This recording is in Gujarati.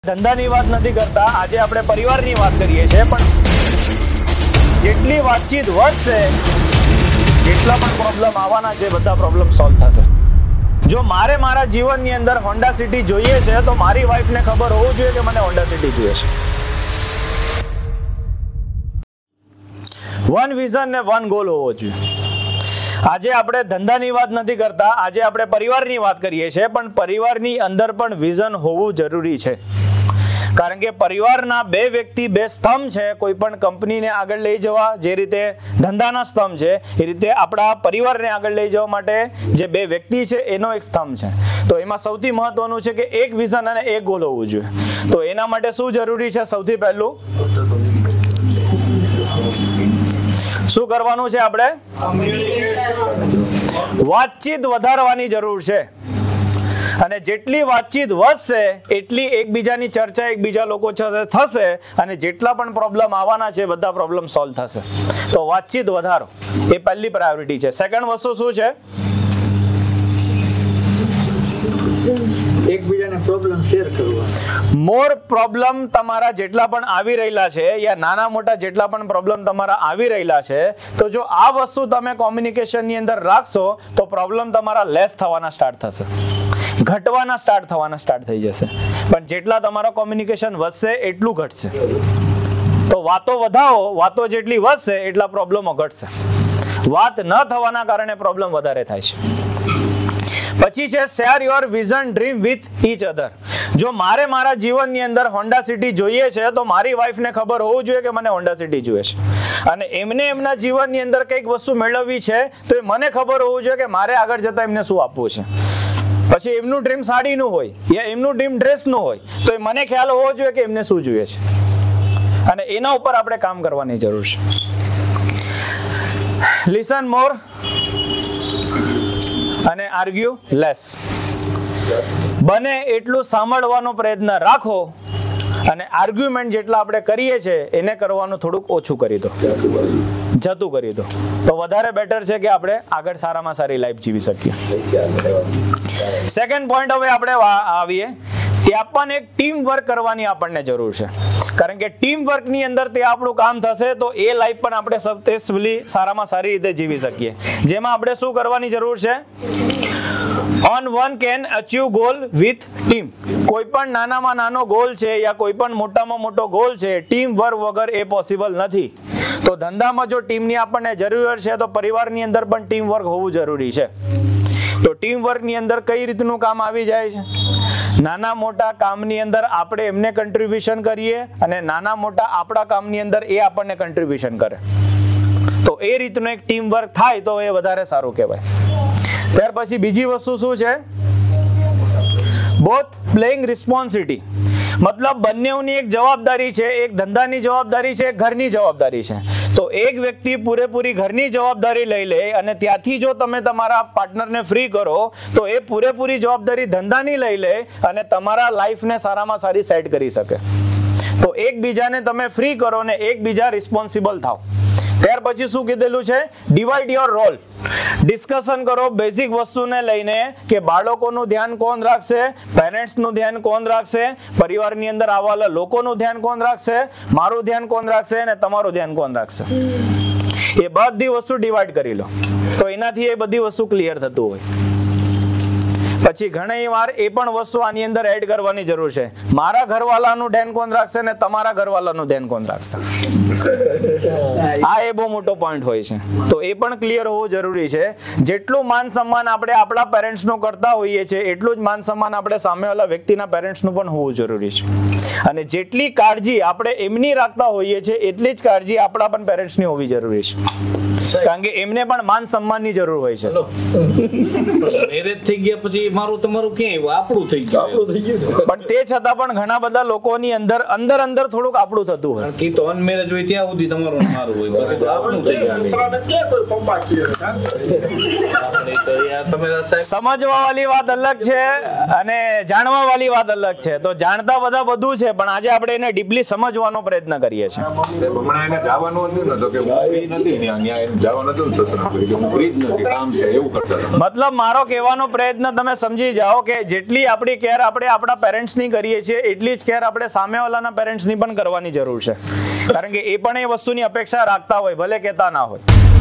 ધંધાની વાત નથી કરતા, આજે આપણે પરિવારની વાત કરીએ છીએ, પણ જેટલી વાતચીત વધશે જેટલા પણ પ્રોબ્લેમ આવવાના છે બધા પ્રોબ્લેમ સોલ્વ થશે. જો મારે મારા જીવનની અંદર હોન્ડા સિટી જોઈએ છે તો મારી વાઈફને ખબર હોવું જોઈએ કે મને હોન્ડા સિટી જોઈએ છે. વન વિઝન ને વન ગોલ હોવો જોઈએ. આજે આપણે ધંધાની વાત નથી કરતા, આજે આપણે પરિવારની વાત કરીએ છીએ, પણ પરિવારની અંદર પણ વિઝન હોવું જરૂરી છે. કારણ કે પરિવારના બે વ્યક્તિ બે સ્તંભ છે. કોઈ પણ કંપનીને આગળ લઈ જવા જે રીતે ધંધાના સ્તંભ છે એ રીતે આપણા પરિવારને આગળ લઈ જવા માટે જે બે વ્યક્તિ છે એનો એક સ્તંભ છે. તો એમાં સૌથી મહત્વનું છે કે એક વિઝન અને એક ગોલ હોવું જોઈએ. તો એના માટે શું જરૂરી છે? સૌથી પહેલું શું કરવાનું છે? આપણે વાતચીત વધારવાની જરૂર છે. અને જેટલી વાતચીત વધશે એટલી એકબીજાની ચર્ચા એકબીજા લોકો સાથે થશે અને જેટલા પણ પ્રોબ્લેમ આવવાના છે બધા પ્રોબ્લેમ સોલ્વ થશે. તો વાતચીત વધારો એ પહેલી પ્રાયોરિટી છે. સેકન્ડ વસ્તુ શું છે? એકબીજાને પ્રોબ્લેમ શેર કરવા. મોર પ્રોબ્લેમ તમારા જેટલા પણ આવી રહેલા છે યા નાના મોટા જેટલા પણ પ્રોબ્લેમ તમારા આવી રહેલા છે, તો જો આ વસ્તુ તમે કોમ્યુનિકેશનની અંદર રાખશો તો પ્રોબ્લેમ તમારા લેસ થવાના સ્ટાર્ટ થશે, ઘટવાના સ્ટાર્ટ થઈ જશે. પણ જેટલા તમારા કોમ્યુનિકેશન વધશે એટલું ઘટશે. તો વાતો વધાવો, વાતો જેટલી વધશે એટલા પ્રોબ્લેમો ઘટશે. વાત ન થવાના કારણે પ્રોબ્લેમ વધારે થાય છે. પછી છે share your vision dream with each other. જો મારે મારા જીવનની અંદર હોન્ડા સિટી જોઈએ છે તો મારી વાઈફને ખબર હોવું જોઈએ કે મને હોન્ડા સિટી જોઈએ છે, અને એમને એમના જીવનની અંદર કંઈક વસ્તુ મેળવવી છે તો એ મને ખબર હોવું જોઈએ કે મારે આગળ જતા એમને શું આપવું છે. પછી એમનું ડ્રીમ સાડીનું હોય યા એમનું ડ્રીમ ડ્રેસનું હોય તો એ મને ખ્યાલ હોવો જોઈએ કે એમને શું જોઈએ છે, અને એના ઉપર આપણે કામ કરવાની જરૂર છે. લિસન મોર અને આર્ગ્યુ લેસ. બને એટલું સાંભળવાનો પ્રયત્ન રાખો અને આર્ગ્યુમેન્ટ જેટલા આપણે કરીએ છીએ એને કરવાનું થોડુંક ઓછું કરી દો, જતું કરી દો, તો વધારે બેટર છે કે આપણે આગળ સારામાં સારી લાઈફ જીવી શકીએ. સેકન્ડ પોઈન્ટ હવે આપણે આવીએ, ત્યાં પણ એક ટીમ વર્ક કરવાની આપણને જરૂર છે. કારણ કે ટીમ વર્કની અંદર તે આપણું કામ થશે તો એ લાઈફ પણ આપણે સક્સેસફુલી સારામાં સારી રીતે જીવી શકીએ. જેમાં આપણે શું કરવાની જરૂર છે? On one can achieve goal with team. કોઈ પણ નાનામાં નાનો ગોલ છે યા કોઈ પણ મોટામાં મોટો ગોલ છે, ટીમ વર્ક વગર એ પોસિબલ નથી. તો ધંધામાં જો ટીમની આપણને જરૂર છે તો પરિવારની અંદર પણ ટીમ વર્ક હોવું જરૂરી છે. તો ટીમ વર્કની અંદર કઈ રીતનું કામ આવી જાય છે? નાના મોટા કામની અંદર આપણે એમને કન્ટ્રીબ્યુશન કરીએ અને નાના મોટા આપણા કામની અંદર એ આપણને કન્ટ્રીબ્યુશન કરે. તો એ રીતનું એક ટીમ વર્ક થાય તો એ વધારે સારું કહેવાય. ત્યાર પછી બીજી વસ્તુ શું છે? Both playing responsibility. મતલબ બંનેની એક જવાબદારી છે, એક ધંધાની જવાબદારી છે, એક ઘરની જવાબદારી છે. તો એક વ્યક્તિ પૂરેપૂરી ઘરની જવાબદારી લઈ લે અને ત્યાંથી જો તમે તમારા પાર્ટનરને ફ્રી કરો તો એ પૂરેપૂરી જવાબદારી ધંધાની લઈ લે અને તમારા લાઈફને સારામાં સારી સેટ કરી શકે. તો એકબીજાને તમે ફ્રી કરો ને એકબીજા રિસ્પોન્સિબલ થાવ. ત્યાર પછી શું કીધેલું છે? Divide your role. ડિસ્કશન કરો બેઝિક વસ્તુને લઈને કે બાળકોનું ધ્યાન કોણ રાખશે, પેરેન્ટ્સનું ધ્યાન કોણ રાખશે, પરિવારની અંદર આવેલા લોકોનું ધ્યાન કોણ રાખશે, મારું ધ્યાન કોણ રાખશે અને તમારું ધ્યાન કોણ રાખશે. એ બધી વસ્તુ ડિવાઈડ કરી લો તો એનાથી એ બધી વસ્તુ ક્લિયર થતું હોય. પછી ઘણી વાર એ પણ વસ્તુ આની અંદર એડ કરવાની જરૂર છે. મારા ઘરવાળાનું ધ્યાન કોણ રાખશે ને તમારા ઘરવાળાનું ધ્યાન કોણ રાખશે. આ એ બહુ મોટો પોઈન્ટ હોય છે. તો એ પણ ક્લિયર હોવું જરૂરી છે. જેટલું માન સન્માન આપણે આપણા પેરેન્ટ્સનું કરતા હોઈએ છીએ એટલું જ માન સન્માન આપણે સામેવાળા વ્યક્તિના પેરેન્ટ્સનું પણ હોવું જરૂરી છે. અને જેટલી કાળજી આપણે એમની રાખતા હોઈએ છીએ એટલી જ કાળજી આપણા પણ પેરેન્ટ્સની હોવી જરૂરી છે. કારણ કે એમને પણ માન સન્માનની જરૂર હોય છે. મેરેજ થઈ ગયા પછી મારું તમારું ક્યાં આપણું થઈ ગયું, પણ તે છતાં પણ ઘણા બધા લોકોની અંદર થોડુંક આપણું થતું હોય. કે તો અનમેરેજ હોય ત્યાં સુધી તમારું મારું હોય, પછી તો આપણું થઈ જાય. સમજવા વાળી વાત અલગ છે અને જાણવા વાળી વાત અલગ છે. તો જાણતા બધા બધું છે પણ આજે આપણે એને ડીપલી સમજવાનો પ્રયત્ન કરીએ છીએ. હમણાં એને જવાનું હતું ને તો કે હું નથી જવા નતો ને સસરા કે હું ફ્રી જ નથી, કામ છે એવું કરતા હતા. મતલબ મારો કહેવાનો પ્રયત્ન તમે સમજી જાઓ કે જેટલી આપણી કેર આપણે આપણા પેરેન્ટ્સની કરીએ છીએ એટલી જ કેર આપણે સામેવાળાના પેરેન્ટ્સની પણ કરવાની જરૂર છે, કારણ કે એ પણ એ વસ્તુની અપેક્ષા રાખતા હોય ભલે કહેતા ના હોય.